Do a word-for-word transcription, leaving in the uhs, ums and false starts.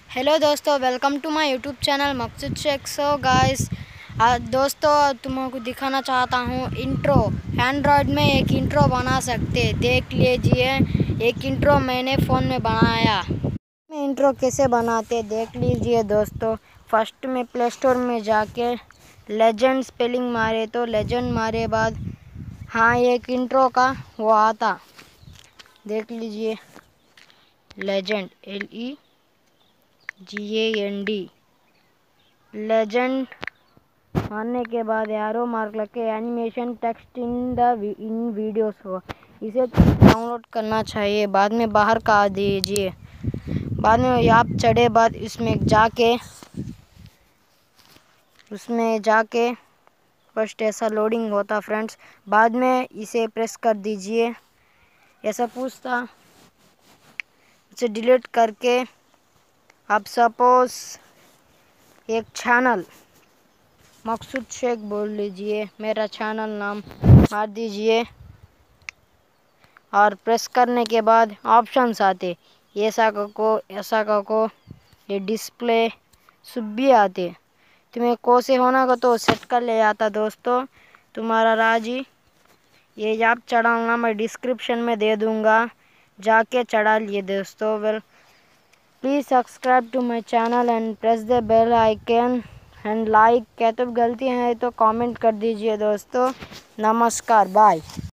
Hello दोस्तों, welcome to my YouTube channel Maqsood Shaikh. So guys, दोस्तों तुमको दिखाना चाहता हूँ इंट्रो। एंड्रॉयड में एक इंट्रो बना सकते, देख लीजिए। एक इंट्रो मैंने फ़ोन में बनाया। मैं इंट्रो कैसे बनाते देख लीजिए दोस्तों। फर्स्ट में प्ले स्टोर में जाके लेजेंड स्पेलिंग मारे तो लेजेंड मारे बाद हाँ एक इंट्रो का वो आता, देख लीजिए। Legend L E G A N D legend मारने के बाद एरो मार्क लगे animation text in the in videos हो, इसे डाउनलोड करना चाहिए। बाद में बाहर का दीजिए। बाद में आप चढ़े बाद इसमें जाके उसमें जाके फर्स्ट ऐसा लोडिंग होता फ्रेंड्स। बाद में इसे प्रेस कर दीजिए। ऐसा पूछता, इसे डिलीट करके आप सपोज एक चैनल मकसूद शेख बोल लीजिए, मेरा चैनल नाम मार दीजिए और प्रेस करने के बाद ऑप्शंस आते, ऐसा को ऐसा को ये डिस्प्ले सब भी आते। तुम्हें को से होना को तो सेट कर ले आता दोस्तों, तुम्हारा राजी। ये आप चढ़ाना मैं डिस्क्रिप्शन में दे दूँगा, जाके चढ़ा लिए दोस्तों। Well please subscribe to my channel and press the bell icon and like. क्या तो गलती है तो कमेंट कर दीजिए दोस्तों। नमस्कार, बाय।